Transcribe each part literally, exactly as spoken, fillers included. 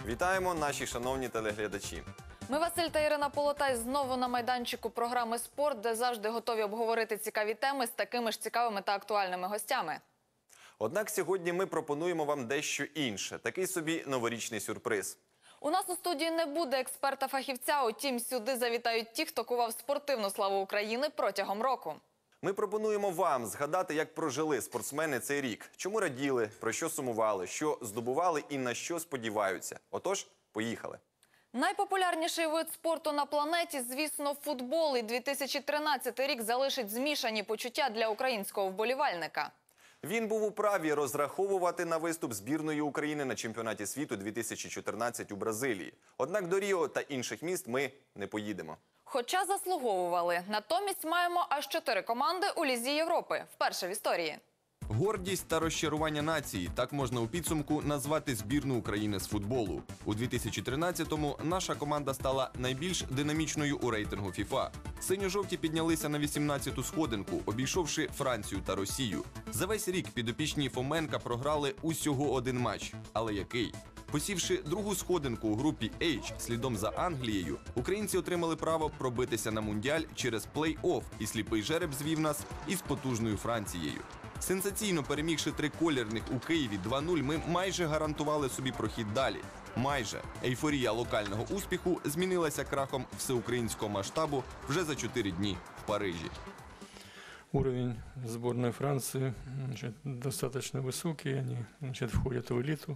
Вітаємо, наші шановні телеглядачі. Ми, Василь та Ірина Полотай, знову на майданчику програми «Спорт», де завжди готові обговорити цікаві теми з такими ж цікавими та актуальними гостями. Однак сьогодні ми пропонуємо вам дещо інше. Такий собі новорічний сюрприз. У нас у студії не буде експерта-фахівця, утім сюди завітають ті, хто кував спортивну славу України протягом року. Ми пропонуємо вам згадати, як прожили спортсмени цей рік. Чому раділи, про що сумували, що здобували і на що сподіваються. Отож, поїхали. Найпопулярніший вид спорту на планеті, звісно, футбол. І дві тисячі тринадцятий рік залишить змішані почуття для українського вболівальника. Він був у праві розраховувати на виступ збірної України на чемпіонаті світу дві тисячі чотирнадцять у Бразилії. Однак до Ріо та інших міст ми не поїдемо. Хоча заслуговували. Натомість маємо аж чотири команди у Лізі Європи. Вперше в історії. Гордість та розчарування нації – так можна у підсумку назвати збірну України з футболу. У дві тисячі тринадцятому наша команда стала найбільш динамічною у рейтингу ФІФА. Синьо-жовті піднялися на вісімнадцяту сходинку, обійшовши Францію та Росію. За весь рік підопічні Фоменка програли усього один матч. Але який? Посівши другу сходинку у групі H слідом за Англією, українці отримали право пробитися на Мундіаль через плей-офф, і сліпий жереб звів нас із потужною Францією. Сенсаційно перемігши триколірних у Києві два нуль, ми майже гарантували собі прохід далі. Майже. Ейфорія локального успіху змінилася крахом всеукраїнського масштабу вже за чотири дні в Парижі. Уровень сборной Франции, значит, достаточно высокий, они, значит, входят в элиту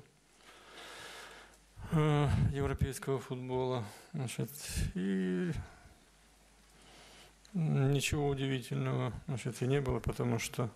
э, европейского футбола. Значит, и ничего удивительного, значит, и не было, потому что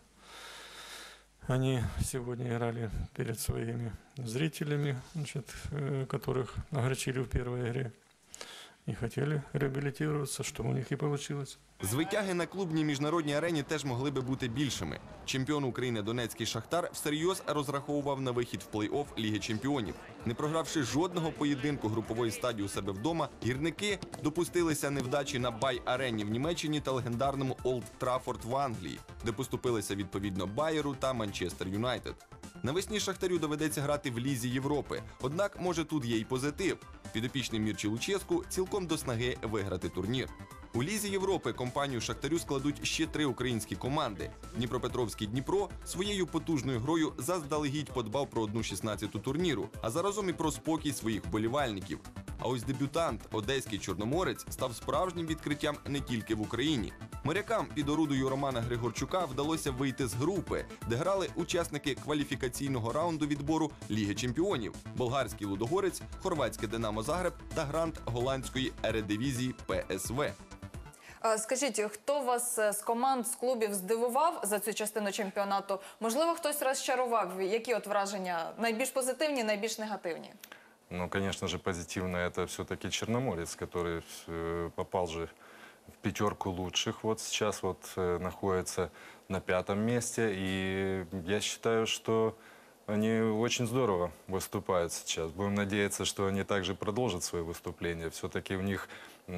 они сегодня играли перед своими зрителями, значит, э, которых огорчили в первой игре, и хотели реабилитироваться, что у них и получилось. Звитяги на клубній міжнародній арені теж могли би бути більшими. Чемпіон України Донецький «Шахтар» всерйоз розраховував на вихід в плей-офф Ліги чемпіонів. Не програвши жодного поєдинку групової стадії у себе вдома, гірники допустилися невдачі на Бай-арені в Німеччині та легендарному Олд Траффорд в Англії, де поступилися відповідно Байеру та Манчестер Юнайтед. Навесні «Шахтарю» доведеться грати в Лізі Європи. Однак, може, тут є й позитив. Підопічний Мірчі Луческу цілком до снаги виграти турнір. У Лізі Європи компанію «Шахтарю» складуть ще три українські команди. Дніпропетровський «Дніпро» своєю потужною грою заздалегідь подбав про одну шістнадцяту турніру, а заразом і про спокій своїх вболівальників. А ось дебютант, одеський «Чорноморець», став справжнім відкриттям не тільки в Україні. Морякам під орудою Романа Григорчука вдалося вийти з групи, де грали учасники кваліфікаційного раунду відбору Ліги чемпіонів – болгарський «Лудогорець», хорватське «Динамо Загреб» та грант голландської ередивізії Пе Ес Ве. Скажіть, хто вас з команд, з клубів здивував за цю частину чемпіонату? Можливо, хтось розчарував? Які от враження? Найбільш позитивні, найбільш негативні? Ну, конечно же, позитивно это все-таки Черноморец, который э, попал же в пятерку лучших. Вот сейчас вот э, находится на пятом месте. И я считаю, что они очень здорово выступают сейчас. Будем надеяться, что они также продолжат свои выступления. Все-таки у них,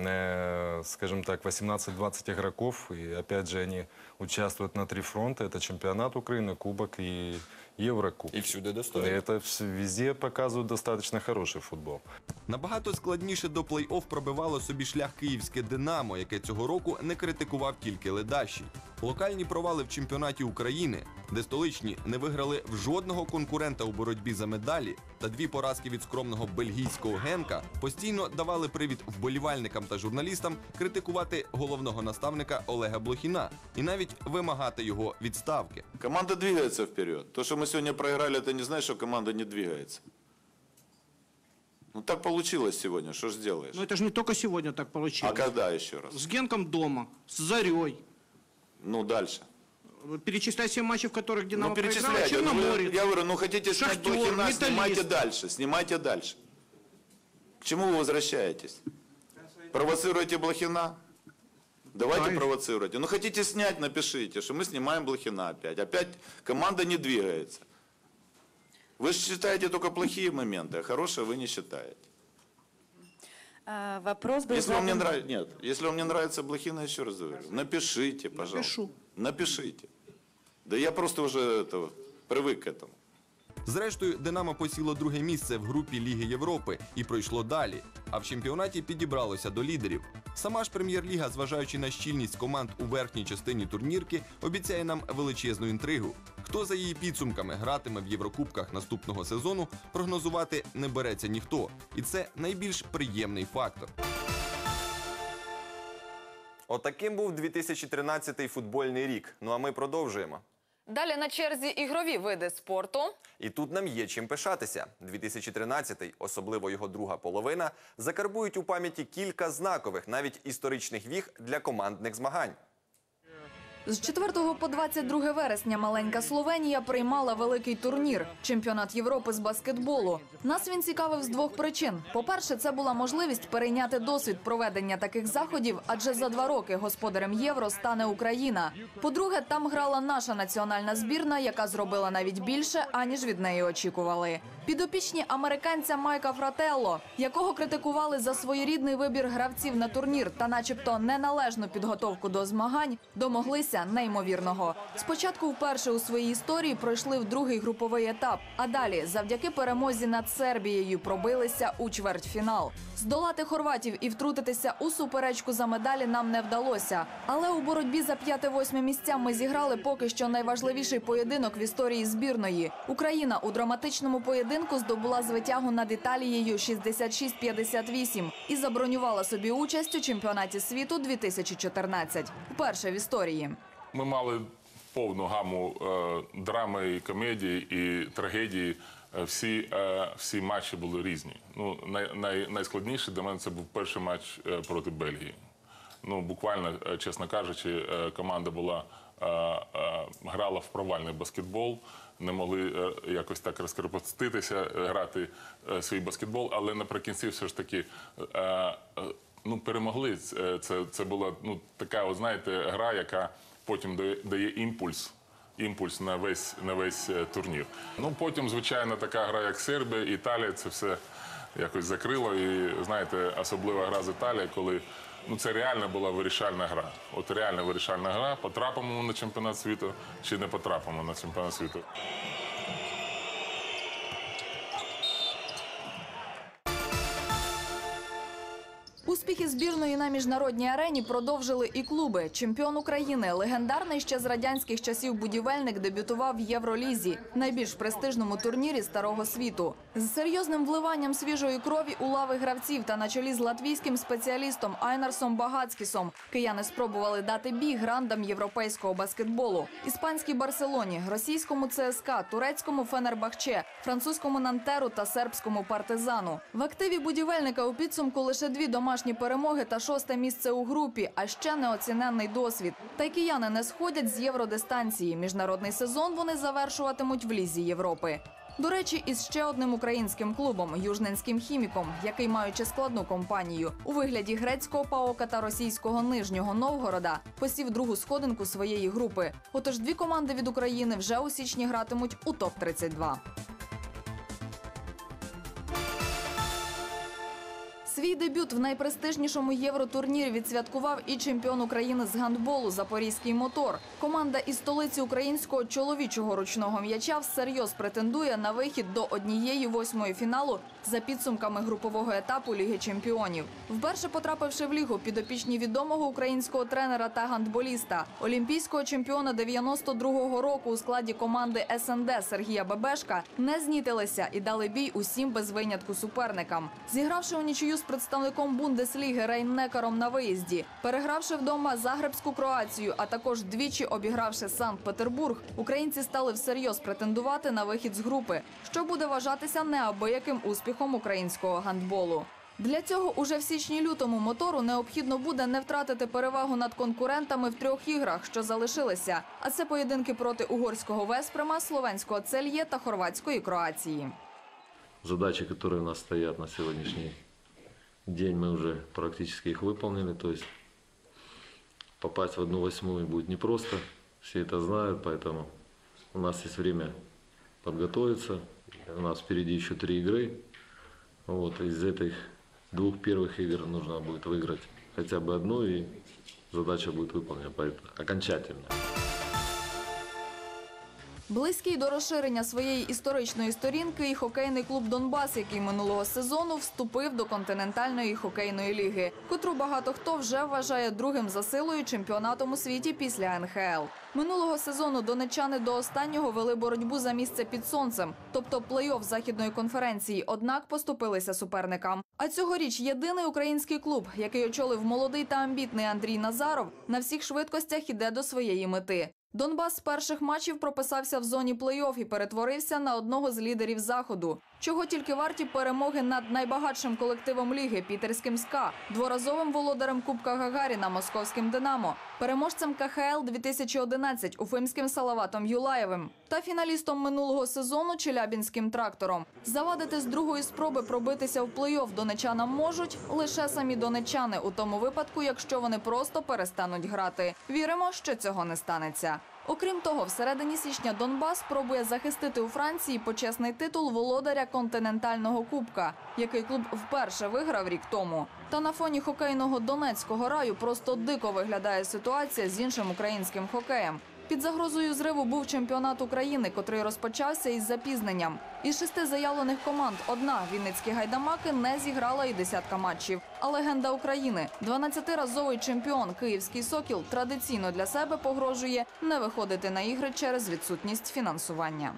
э, скажем так, восемнадцать-двадцать игроков. И опять же они участвуют на три фронта. Это чемпионат Украины, Кубок и Еврокубок. І всюди достойно. И это везде показывают достаточно хороший футбол. Набагато складніше до плей-офф пробивало собі шлях київське «Динамо», яке цього року не критикував тільки ледаші. Локальні провали в чемпіонаті України, де столичні не виграли в жодного конкурента у боротьбі за медалі, та дві поразки від скромного бельгійського «Генка» постійно давали привід вболівальникам та журналістам критикувати головного наставника Олега Блохіна і навіть вимагати його відставки. Команда двигается вперед. То, что мы сегодня проиграли, это не значит, что команда не двигается. Ну так получилось сегодня, что ж сделаешь? Но это же не только сегодня так получилось. А когда еще раз? С Генком дома, с Зарей. Ну дальше. Перечислять все матчи, в которых Динамо Ну проиграло, перечисляйте. Ну, вы- Черноморец. я говорю, ну хотите снять Шахтер, Блохина, Металлист. снимайте дальше, снимайте дальше. К чему вы возвращаетесь? Провоцируете Блохина? Давайте Конечно. провоцируйте. Ну хотите снять, напишите, что мы снимаем Блохина опять. Опять команда не двигается. Вы же считаете только плохие моменты, а хорошие вы не считаете. А, вопрос был Если вам не задан- нравится, нет, если вам не нравится Блохина, еще раз говорю, напишите, пожалуйста. Напишу. Напишите. Да я просто уже это, привык к этому. Зрештою, «Динамо» посіло друге місце в групі Ліги Європи і пройшло далі, а в чемпіонаті підібралося до лідерів. Сама ж прем'єр-ліга, зважаючи на щільність команд у верхній частині турнірки, обіцяє нам величезну інтригу. Хто за її підсумками гратиме в Єврокубках наступного сезону, прогнозувати не береться ніхто. І це найбільш приємний фактор. Отаким був дві тисячі тринадцятий футбольний рік. Ну а ми продовжуємо. Далі на черзі ігрові види спорту. І тут нам є чим пишатися. дві тисячі тринадцятий, особливо його друга половина, закарбують у пам'яті кілька знакових, навіть історичних віх для командних змагань. З четвертого по двадцять друге вересня маленька Словенія приймала великий турнір – чемпіонат Європи з баскетболу. Нас він цікавив з двох причин. По-перше, це була можливість перейняти досвід проведення таких заходів, адже за два роки господарем Євро стане Україна. По-друге, там грала наша національна збірна, яка зробила навіть більше, аніж від неї очікували. Підопічні американця Майка Фрателло, якого критикували за своєрідний вибір гравців на турнір та начебто неналежну підготовку до змагань, домоглися неймовірного. Спочатку вперше у своїй історії пройшли в другий груповий етап, а далі завдяки перемозі над Сербією пробилися у чвертьфінал. Здолати хорватів і втрутитися у суперечку за медалі нам не вдалося. Але у боротьбі за п'яте-восьме місця ми зіграли поки що найважливіший поєдинок в історії збірної. Україна у драматичному поєдинку здобула звитягу над Італією шістдесят шість п'ятдесят вісім і забронювала собі участь у чемпіонаті світу дві тисячі чотирнадцять. Вперше в історії. Ми мали повну гаму е, драми, і комедії, і трагедії. Е, Всі, е, всі матчі були різні. Ну, най, най, найскладніший для мене це був перший матч е, проти Бельгії. Ну, буквально, е, чесно кажучи, е, команда була, е, е, грала в провальний баскетбол, не могли е, якось так розкрепоститися, е, грати е, свій баскетбол, але наприкінці все ж таки е, е, ну, перемогли. Це, це, це була ну, така, от, знаєте, гра, яка потім дає, дає імпульс, імпульс на весь, на весь е, турнір. Ну, потім, звичайно, така гра, як Сербія, Італія, це все якось закрило. І, знаєте, особлива гра з Італією, коли ну, це реально була вирішальна гра. От реально вирішальна гра, потрапимо на чемпіонат світу чи не потрапимо на чемпіонат світу. Успіхи збірної на міжнародній арені продовжили і клуби. Чемпіон України, легендарний ще з радянських часів будівельник, дебютував в Євролізі – найбільш престижному турнірі Старого світу. З серйозним вливанням свіжої крові у лави гравців та на чолі з латвійським спеціалістом Айнарсом Багацькісом кияни спробували дати бій грандам європейського баскетболу. Іспанській Барселоні, російському ЦСКА, турецькому Фенербахче, французькому Нантеру та сербському Партизану. В активі будівельника у підсумку лише дві домашні перемоги та шосте місце у групі, а ще неоціненний досвід. Та й кияни не сходять з євродистанції. Міжнародний сезон вони завершуватимуть в Лізі Європи. До речі, із ще одним українським клубом – Южненським Хіміком, який, маючи складну компанію у вигляді грецького ПАОКа та російського Нижнього Новгорода, посів другу сходинку своєї групи. Отож, дві команди від України вже у січні гратимуть у топ тридцять два. Свій дебют в найпрестижнішому євротурнірі відсвяткував і чемпіон України з гандболу «Запорізький мотор». Команда із столиці українського чоловічого ручного м'яча всерйоз претендує на вихід до однієї восьмої фіналу за підсумками групового етапу Ліги чемпіонів. Вперше потрапивши в лігу, підопічні відомого українського тренера та гандболіста, олімпійського чемпіона дев'яносто другого року у складі команди ес ен де Сергія Бебешка, не знітилися і дали бій усім без винятку суперникам. Зігравши у нічию з представником Бундесліги Рейн-Некаром на виїзді, перегравши вдома Загребську Кроацію, а також двічі обігравши Санкт-Петербург, українці стали всерйоз претендувати на вихід з групи, що буде вважатися неабияким успіхом українського гандболу. Для цього уже в січні-лютому мотору необхідно буде не втратити перевагу над конкурентами в трьох іграх, що залишилися. А це поєдинки проти угорського Веспрема, словенського Цельє та хорватської Кроації. Задачи, которые у нас стоят на сегодняшний день, мы уже практически их выполнили. То есть попасть в одну восьмую будет непросто, все это знают, поэтому у нас есть время подготовиться. У нас впереди еще три игры. Вот, из этих двух первых игр нужно будет выиграть хотя бы одну, и задача будет выполнена окончательно. Близький до розширення своєї історичної сторінки і хокейний клуб «Донбас», який минулого сезону вступив до континентальної хокейної ліги, котру багато хто вже вважає другим за силою чемпіонатом у світі після ен ха ел. Минулого сезону донеччани до останнього вели боротьбу за місце під сонцем, тобто плей-офф Західної конференції, однак поступилися суперникам. А цьогоріч єдиний український клуб, який очолив молодий та амбітний Андрій Назаров, на всіх швидкостях іде до своєї мети. «Донбас» з перших матчів прописався в зоні плей-офф і перетворився на одного з лідерів Заходу. Чого тільки варті перемоги над найбагатшим колективом ліги – пітерським «СКА», дворазовим володарем Кубка Гагаріна – московським «Динамо», переможцем ка ха ел дві тисячі одинадцять – уфимським «Салаватом Юлаєвим» та фіналістом минулого сезону – челябінським «Трактором». Завадити з другої спроби пробитися в плей-офф донеччанам можуть лише самі донеччани, у тому випадку, якщо вони просто перестануть грати. Віримо, що цього не станеться. Окрім того, всередині січня «Донбас» спробує захистити у Франції почесний титул володаря континентального кубка, який клуб вперше виграв рік тому. Та на фоні хокейного Донецького раю просто дико виглядає ситуація з іншим українським хокеєм. Під загрозою зриву був чемпіонат України, котрий розпочався із запізненням. Із шести заявлених команд одна – Вінницькі гайдамаки – не зіграла і десятка матчів. А легенда України – дванадцятиразовий чемпіон Київський «Сокіл» традиційно для себе погрожує не виходити на ігри через відсутність фінансування.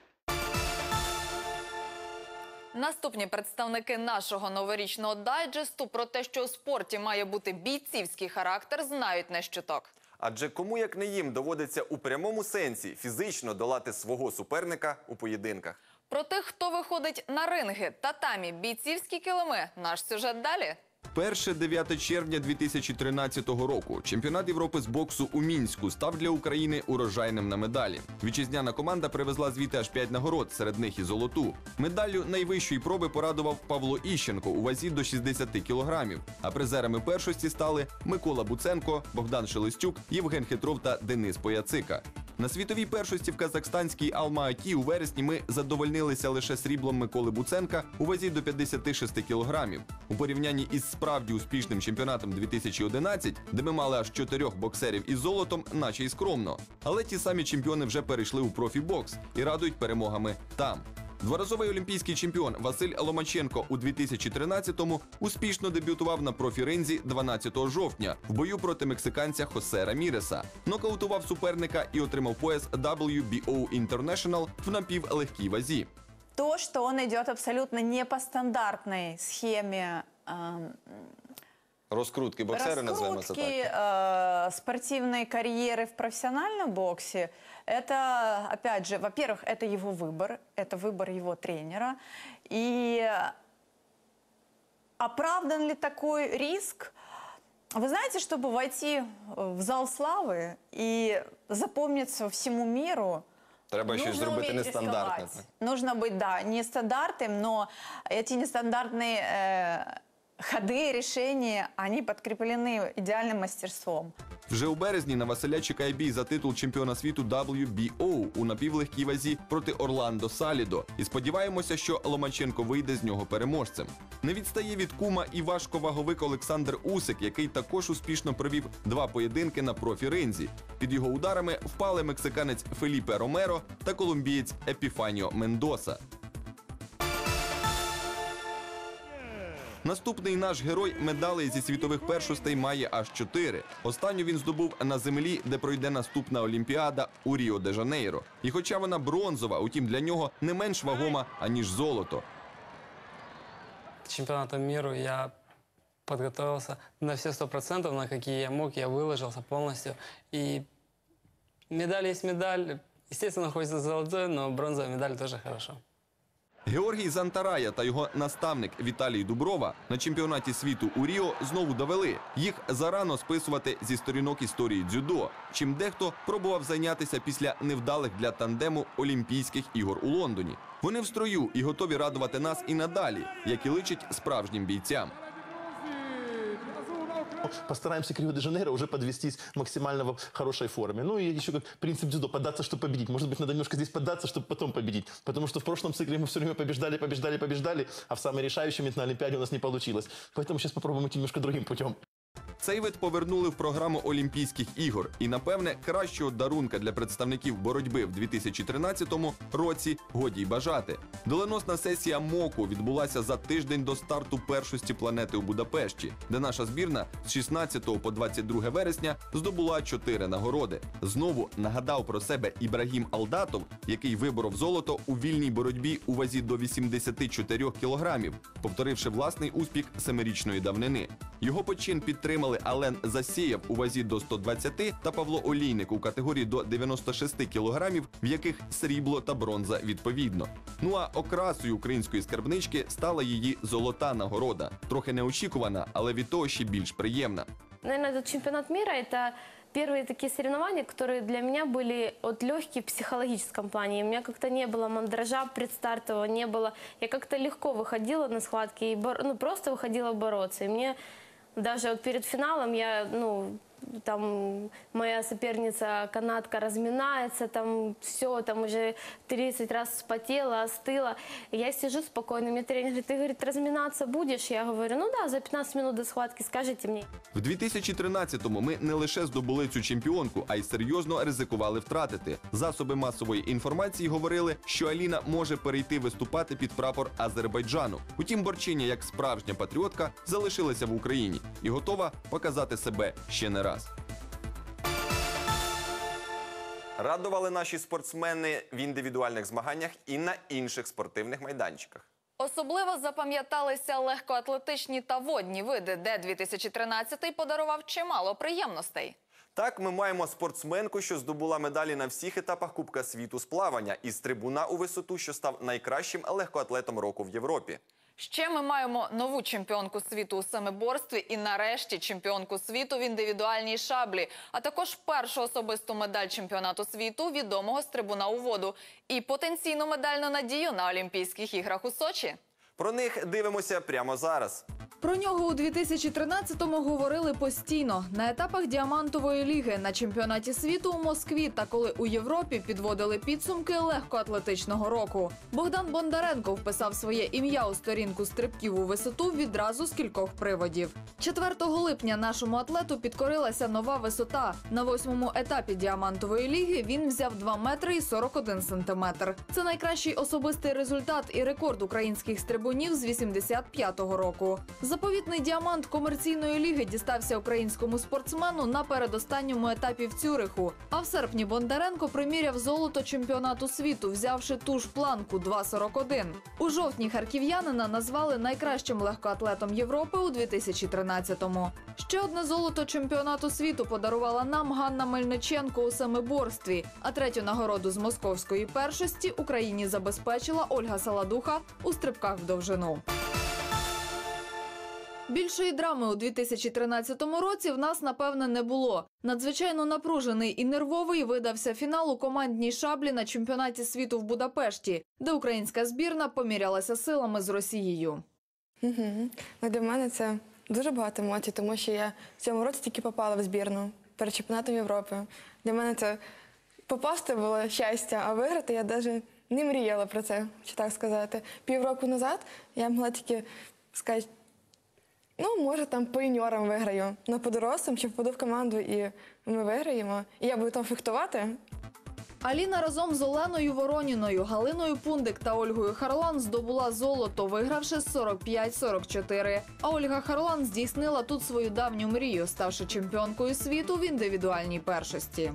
Наступні представники нашого новорічного дайджесту про те, що у спорті має бути бійцівський характер, знають не щуток. Адже кому, як не їм, доводиться у прямому сенсі фізично долати свого суперника у поєдинках. Про тих, хто виходить на ринги, татамі, бійцівські килими – наш сюжет далі. Перше дев'яте червня дві тисячі тринадцятого року чемпіонат Європи з боксу у Мінську став для України урожайним на медалі. Вітчизняна команда привезла звідти аж п'ять нагород, серед них і золоту. Медаллю найвищої проби порадував Павло Іщенко у вазі до шістдесяти кілограмів. А призерами першості стали Микола Буценко, Богдан Шелестюк, Євген Хитров та Денис Пояцика. На світовій першості в казахстанській Алма-Аті у вересні ми задовольнилися лише сріблом Миколи Буценка у вазі до п'ятдесяти шести кілограмів. У порівнянні із справді успішним чемпіонатом дві тисячі одинадцять, де ми мали аж чотирьох боксерів із золотом, наче й скромно. Але ті самі чемпіони вже перейшли у профі-бокс і радують перемогами там. Дворазовий олімпійський чемпіон Василь Ломаченко у дві тисячі тринадцятому успішно дебютував на профі-ринзі дванадцятого жовтня в бою проти мексиканця Хосе Раміреса. Нокаутував суперника і отримав пояс дабл ю бі о International в напівлегкій вазі. То, что он идет абсолютно не по стандартной схеме э, Розкрутки боксера, називаємо це раскрутки так. э, спортивной карьеры в профессиональном боксе, это, опять же, во-первых, это его выбор, это выбор его тренера. И оправдан ли такой риск? Вы знаете, чтобы войти в зал славы и запомниться всему миру, Треба щось нужно зробити уметь нестандартне. рисковать. Нужно быть, да, нестандартным, но эти нестандартные э, ходы, решения, они подкреплены идеальным мастерством. Вже у березні на Василя чекає бій за титул чемпіона світу дабл ю бі о у напівлегкій вазі проти Орландо Салідо. І сподіваємося, що Ломаченко вийде з нього переможцем. Не відстає від кума і важковаговик Олександр Усик, який також успішно провів два поєдинки на профі-ринзі. Під його ударами впали мексиканець Феліпе Ромеро та колумбієць Епіфаніо Мендоса. Наступний наш герой медалей зі світових першостей має аж чотири. Останню він здобув на землі, де пройде наступна Олімпіада у Ріо-де-Жанейро. І хоча вона бронзова, утім для нього не менш вагома, аніж золото. К чемпионату мира я подготовился на все сто процентов, на какие я мог, я выложился полностью. И медаль есть медаль. Естественно, хочется золотой, но бронзовая медаль тоже хорошо. Георгій Зантарая та його наставник Віталій Дуброва на чемпіонаті світу у Ріо знову довели. Їх зарано списувати зі сторінок історії дзюдо, чим дехто пробував зайнятися після невдалих для тандему Олімпійських ігор у Лондоні. Вони в строю і готові радувати нас і надалі, як і личить справжнім бійцям. Постараемся к Рио-де-Жанейро уже подвестись максимально в хорошей форме. Ну и еще как принцип дзюдо, поддаться, чтобы победить. Может быть, надо немножко здесь поддаться, чтобы потом победить. Потому что в прошлом цикле мы все время побеждали, побеждали, побеждали, а в самый решающий момент на Олимпиаде у нас не получилось. Поэтому сейчас попробуем идти немножко другим путем. Цей вид повернули в програму Олімпійських ігор. І, напевне, кращого дарунка для представників боротьби в дві тисячі тринадцятому році годі й бажати. Доленосна сесія МОКу відбулася за тиждень до старту першості планети у Будапешті, де наша збірна з шістнадцятого по двадцять друге вересня здобула чотири нагороди. Знову нагадав про себе Ібрагім Алдатов, який виборов золото у вільній боротьбі у вазі до вісімдесят чотири кілограмів, повторивши власний успіх семирічної давнини. Його почин підтримали Ален Засєєв у вазі до ста двадцяти та Павло Олійник у категорії до дев'яноста шести кілограмів, в яких срібло та бронза відповідно. Ну а окрасою української скарбнички стала її золота нагорода. Трохи неочікувана, але від того ще більш приємна. Наверное, этот чемпионат мира – это первые такие соревнования, которые для меня были вот легкие в психологическом плане. У меня как-то не было мандража предстартового, не было. Я как-то легко выходила на схватки и бор... ну, просто выходила бороться. И мне даже вот перед финалом я, ну, там моя соперница канадка разминается, там все, там уже тридцать раз вспотела, остыла. И я сижу спокойно, мне тренер говорит: ты, говорит, разминаться будешь? Я говорю: ну да, за пятнадцать минут до схватки скажите мне. В дві тисячі тринадцятому ми не лише здобули цю чемпіонку, а й серйозно ризикували втратити. Засоби масової інформації говорили, що Аліна може перейти виступати під прапор Азербайджану. Утім, борчиня, як справжня патріотка, залишилася в Україні і готова показати себе ще не раз. Радували наші спортсмени в індивідуальних змаганнях і на інших спортивних майданчиках. Особливо запам'яталися легкоатлетичні та водні види, де дві тисячі тринадцятий подарував чимало приємностей. Так, ми маємо спортсменку, що здобула медалі на всіх етапах Кубка світу з плавання, і стрибуна у висоту, що став найкращим легкоатлетом року в Європі. Ще ми маємо нову чемпіонку світу у семиборстві і, нарешті, чемпіонку світу в індивідуальній шаблі, а також першу особисту медаль чемпіонату світу відомого стрибуна у воду і потенційну медальну надію на Олімпійських іграх у Сочі. Про них дивимося прямо зараз. Про нього у дві тисячі тринадцятому говорили постійно. На етапах діамантової ліги, на чемпіонаті світу у Москві та коли у Європі підводили підсумки легкоатлетичного року. Богдан Бондаренко вписав своє ім'я у сторінку стрибків у висоту відразу з кількох приводів. четвертого липня нашому атлету підкорилася нова висота. На восьмому етапі діамантової ліги він взяв два метри і сорок один сантиметр. Це найкращий особистий результат і рекорд українських стрибунів з вісімдесят п'ятого року. Заповітний діамант комерційної ліги дістався українському спортсмену на передостанньому етапі в Цюриху. А в серпні Бондаренко приміряв золото чемпіонату світу, взявши ту ж планку – два сорок один. У жовтні харків'янина назвали найкращим легкоатлетом Європи у дві тисячі тринадцятому. Ще одне золото чемпіонату світу подарувала нам Ганна Мельниченко у семиборстві, а третю нагороду з московської першості Україні забезпечила Ольга Саладуха у стрибках в довжину. Більшої драми у дві тисячі тринадцятому році в нас, напевне, не було. Надзвичайно напружений і нервовий видався фінал у командній шаблі на чемпіонаті світу в Будапешті, де українська збірна помірялася силами з Росією. Угу. Для мене це дуже багато емоцій, тому що я в цьому році тільки попала в збірну перед чемпіонатом Європи. Для мене це попасти було щастя, а виграти я навіть не мріяла про це, чи так сказати. Півроку назад я могла тільки сказати: ну, може, там по юніорам виграю, але по дорослим, чи впаду в команду і ми виграємо, і я буду там фехтувати. Аліна разом з Оленою Вороніною, Галиною Пундик та Ольгою Харлан здобула золото, вигравши сорок п'ять сорок чотири. А Ольга Харлан здійснила тут свою давню мрію, ставши чемпіонкою світу в індивідуальній першості.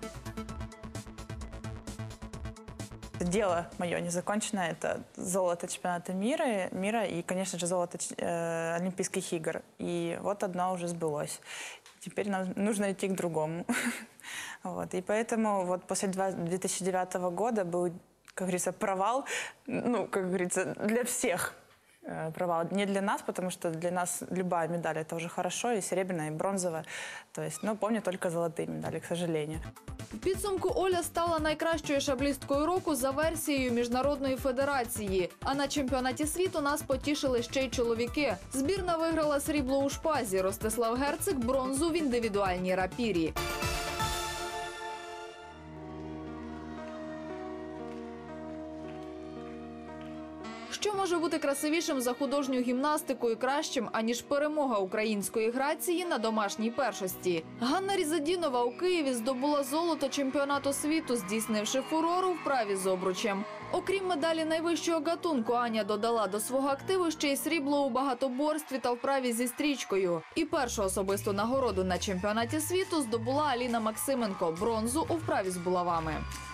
Дело мое незаконченное – это золото чемпионата мира, мира и, конечно же, золото э, Олимпийских игр. И вот одно уже сбылось. Теперь нам нужно идти к другому. Вот. И поэтому вот после две тысячи девятого года был, как говорится, провал, ну, как говорится, для всех. Провал. Не для нас, потому что для нас любая медаль – это уже хорошо, и серебряная, и бронзовая. То есть, ну, помню только золотые медали, к сожалению. В підсумку Оля стала найкращою шаблісткою року за версією Міжнародної федерації. А на чемпіонаті світу нас потішили ще й чоловіки. Збірна виграла срібло у шпазі, Ростислав Герцик – бронзу в індивідуальній рапірі. Що може може бути красивішим за художню гімнастику і кращим, аніж перемога української Грації на домашній першості? Ганна Різадінова у Києві здобула золото чемпіонату світу, здійснивши фурор у вправі з обручем. Окрім медалі найвищого гатунку, Аня додала до свого активу ще й срібло у багатоборстві та вправі зі стрічкою. І першу особисту нагороду на чемпіонаті світу здобула Аліна Максименко – бронзу у вправі з булавами.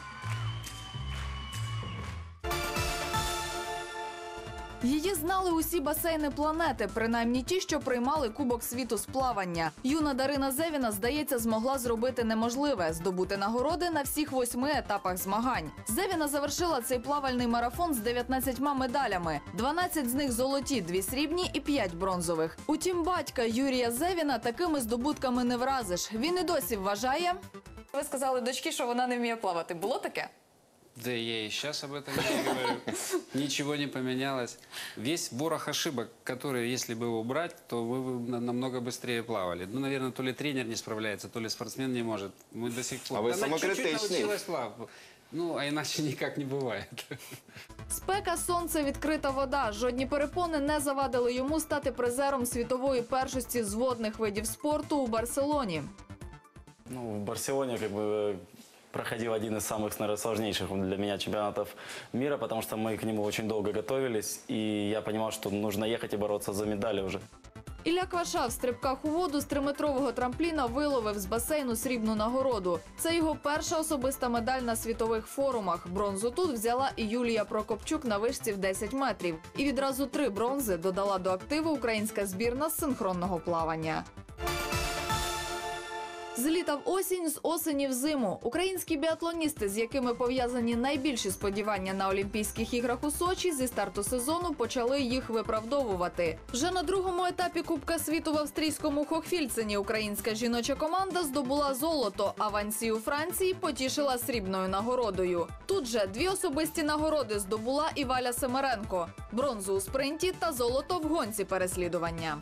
Її знали усі басейни планети, принаймні ті, що приймали Кубок світу з плавання. Юна Дарина Зевіна, здається, змогла зробити неможливе – здобути нагороди на всіх восьми етапах змагань. Зевіна завершила цей плавальний марафон з дев'ятнадцятьма медалями. дванадцять з них золоті, дві срібні і п'ять бронзових. Утім, батька Юрія Зевіна такими здобутками не вразиш. Він і досі вважає… Ви сказали дочці, що вона не вміє плавати. Було таке? Да я и сейчас об этом не говорю. Ничего не поменялось. Весь ворох ошибок, которые, если бы его убрать, то вы бы на- намного быстрее плавали. Ну, наверное, то ли тренер не справляется, то ли спортсмен не может. Мы до сих пор... А вы Она чуть-чуть самокритичный. научилась плавать. Ну, а иначе никак не бывает. Спека, сонце, відкрита вода. Жодні перепони не завадили йому стати призером світової першості з водних видів спорту у Барселоні. Ну, в Барселоне как бы проходил один из самых, наверное, сложнейших для меня чемпионатов мира, потому что мы к нему очень долго готовились, и я понимал, что нужно ехать и бороться за медали уже. Ілля Кваша в стрибках у воду з триметрового трампліна виловив з басейну срібну нагороду. Це його перша особиста медаль на світових форумах. Бронзу тут взяла і Юлія Прокопчук на вишці в десять метрів. І відразу три бронзи додала до активу українська збірна з синхронного плавання. З літа в осінь, з осені в зиму. Українські біатлоністи, з якими пов'язані найбільші сподівання на Олімпійських іграх у Сочі, зі старту сезону почали їх виправдовувати. Вже на другому етапі Кубка світу в австрійському Хохфільцені українська жіноча команда здобула золото, а Вансі у Франції потішила срібною нагородою. Тут же дві особисті нагороди здобула і Валя Семеренко – бронзу у спринті та золото в гонці переслідування.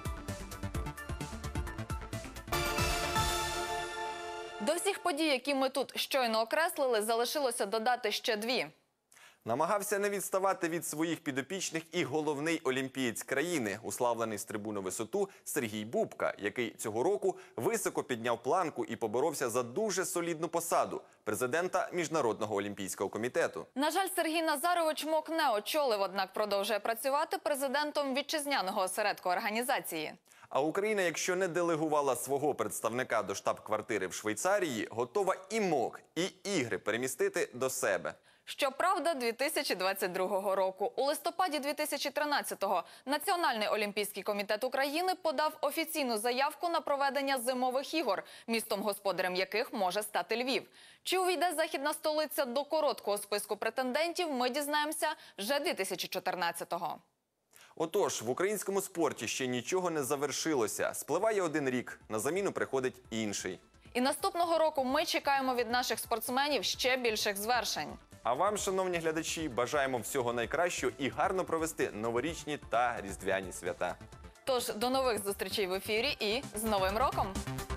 До всіх подій, які ми тут щойно окреслили, залишилося додати ще дві. Намагався не відставати від своїх підопічних і головний олімпієць країни, уславлений з трибуну висоту Сергій Бубка, який цього року високо підняв планку і поборовся за дуже солідну посаду – президента Міжнародного олімпійського комітету. На жаль, Сергій Назарович МОК не очолив, однак продовжує працювати президентом вітчизняного осередку організації. А Україна, якщо не делегувала свого представника до штаб-квартири в Швейцарії, готова і МОК, і ігри перемістити до себе. Щоправда, дві тисячі двадцять другого року. У листопаді дві тисячі тринадцятого Національний олімпійський комітет України подав офіційну заявку на проведення зимових ігор, містом-господарем яких може стати Львів. Чи увійде західна столиця до короткого списку претендентів, ми дізнаємося вже дві тисячі чотирнадцятого. Отож, в українському спорті ще нічого не завершилося. Спливає один рік, на заміну приходить інший. І наступного року ми чекаємо від наших спортсменів ще більших звершень. А вам, шановні глядачі, бажаємо всього найкращого і гарно провести новорічні та різдвяні свята. Тож, до нових зустрічей в ефірі і з Новим роком!